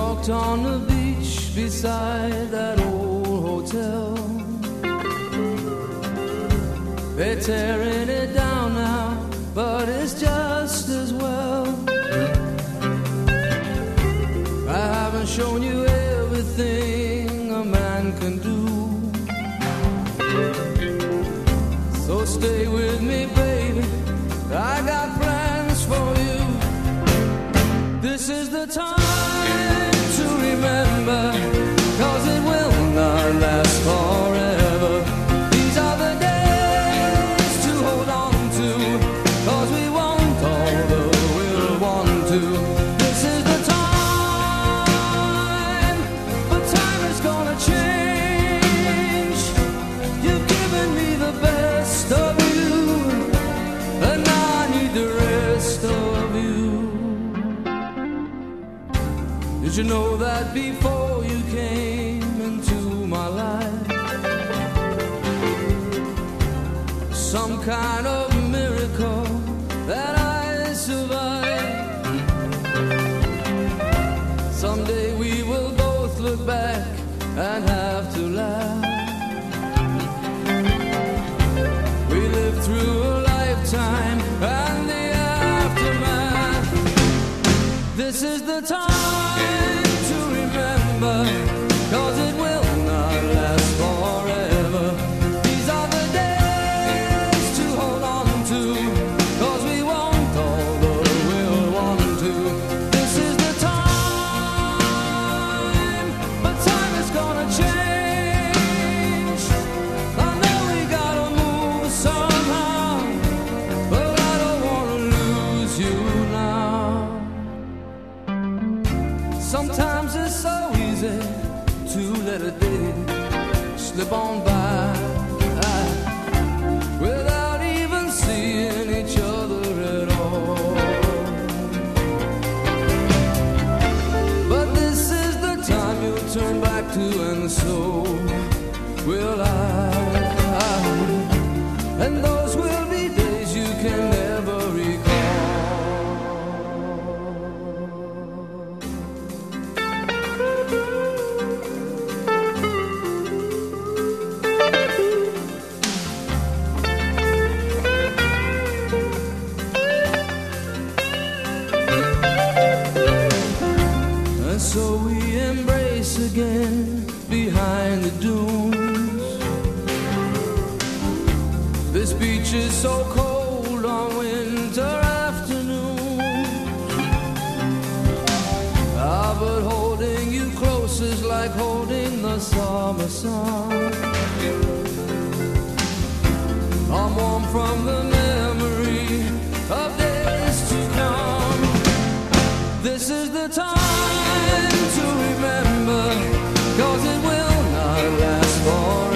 walked on the beach beside that old hotel. They're tearing it down now, but it's just as well. I haven't shown you everything a man can do, so stay with me, baby, I got plans for you. This is the time to remember, 'cause it will not last forever. These are the days to hold on to, 'cause we want all the we'll want to. This is the time, but time is gonna change. You've given me the best of you, and now I need the rest of you. Did you know that before you came into my life, some kind of miracle that I survived? Someday we will both look back and have to laugh. We lived through a lifetime and the aftermath. This is the time to remember, 'cause it will not last forever. These are the days to hold on to, 'cause we want all the we'll want to. This is the time, but time is gonna change. I know we gotta move somehow, but I don't wanna lose you now. Sometimes it's so easy to let a day slip on by without even seeing each other at all. But this is the time you'll turn back to, and so will I. And those will be days you can never recall. So we embrace again behind the dunes. This beach is so cold on winter afternoons. But holding you close is like holding the summer sun. I'm warm from the memory of days to come. This is the time to remember, 'cause it will not last forever.